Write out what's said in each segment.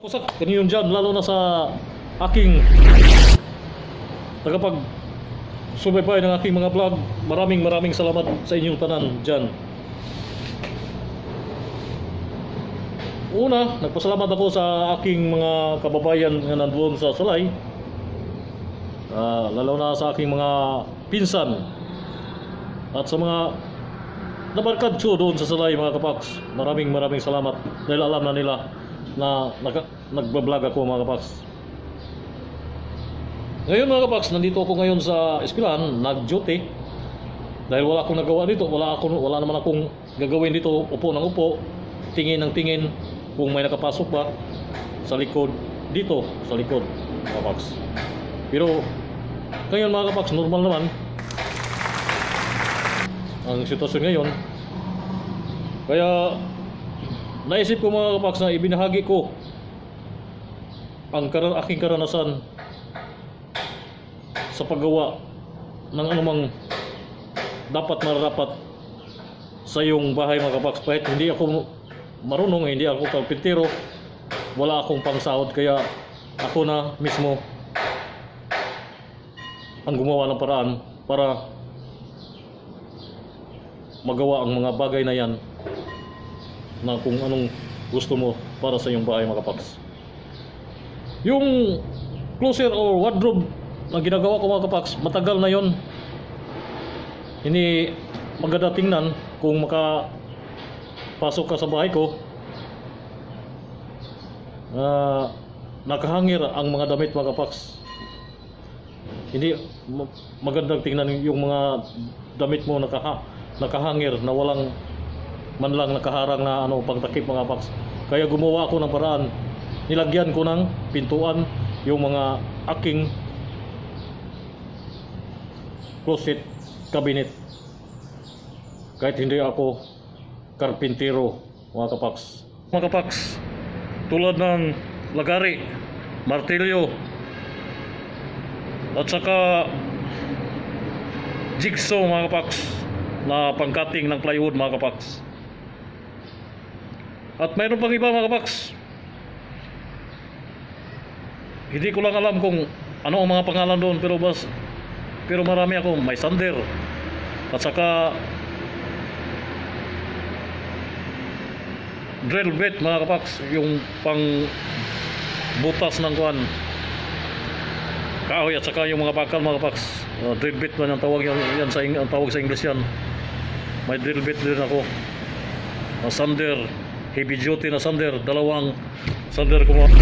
Usak kaniyon dyan, lalo na sa aking tagapag subaybay ng aking mga vlog. Maraming salamat sa inyong tanan dyan. Una, nagpasalamat ako sa aking mga kababayan na nandoon sa Salay, lalo na sa aking mga pinsan at sa mga nabarkadso doon sa Salay, mga kapaks. Maraming salamat dahil alam na nila na nagbablog ako, mga kapaks. Ngayon, mga kapaks, nandito ako ngayon sa eskwelahan, nag-duty dahil wala akong nagawa dito. Wala naman akong gagawin dito. Upo ng upo, tingin ng tingin kung may nakapasok ba sa likod, dito sa likod, mga kapaks. Pero ngayon, mga kapaks, normal naman ang sitwasyon ngayon. Kaya naisip ko, mga kapaks, na ibinahagi ko ang aking karanasan sa paggawa ng anumang dapat mararapat sa iyong bahay, mga kapaks. Kahit hindi ako marunong, hindi ako karpintero, wala akong pangsahod, kaya ako na mismo ang gumawa ng paraan para magawa ang mga bagay na yan na kung anong gusto mo para sa iyong bahay, mga kapaks. Yung closet or wardrobe na ginagawa ko, mga kapaks, matagal na yon. Hindi maganda tingnan kung makapasok ka sa bahay ko, nakahangir ang mga damit, mga kapaks. Hindi magandang tingnan yung mga damit mo nakahangir na walang man lang nakaharang na pangtakip, mga kapaks. Kaya gumawa ako ng paraan, nilagyan ko ng pintuan yung mga aking closet cabinet. Kahit hindi ako karpintero, mga kapaks. Mga kapaks, tulad ng lagari, martilyo, at saka jigsaw, mga kapaks, na pangkating ng plywood, mga kapaks. At mayroon pang iba, mga kapaks. Hindi ko lang alam kung ano ang mga pangalan doon, pero marami ako. May sander, at saka drill bit, mga kapaks, yung pang butas ng kuan kahoy, at saka yung mga bakal, mga kapaks. Drill bit man ang tawag yan ang tawag sa English yan. May drill bit din ako. Sander, heavy duty na sander, dalawang sander ko, mga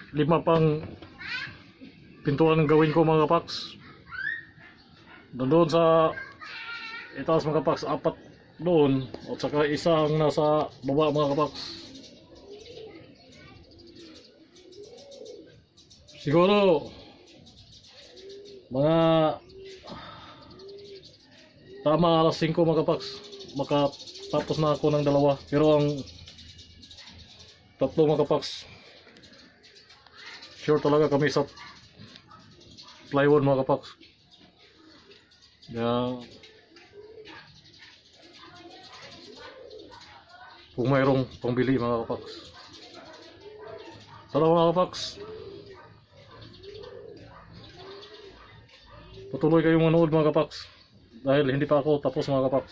5 pang pintura ng gawin ko mga kapaks. Doon sa itaas mga kapaks, 4 doon at saka isang nasa baba mga kapaks. Siguro mga tama alas 5 mga kapaks, makatapos na ako ng 2, pero ang 3 mga kapaks, sure talaga kami sa plywood mga kapaks. Kung mayroong pangbili mga kapaks, tara mga kapaks, patuloy kayong manood mga kapaks dahil hindi pa ako tapos mga kapaks.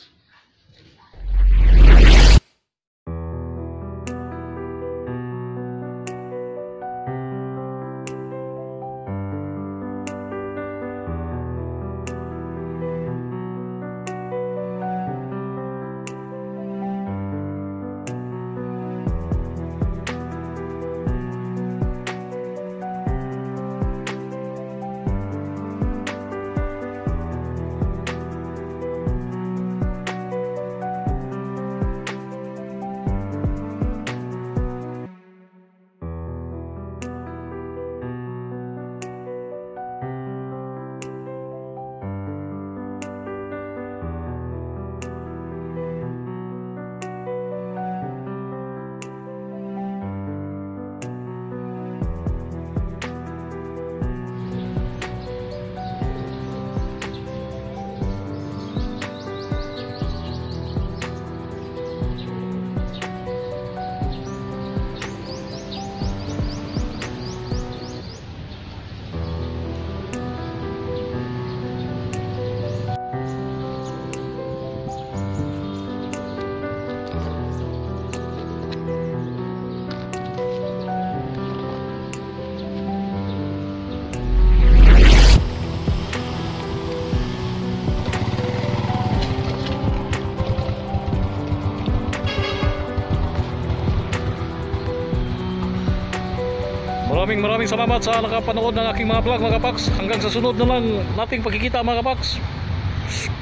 Maraming salamat sa nakapanood ng aking mga vlog mga kapaks. Hanggang sa sunod na lang nating pagkikita mga kapaks.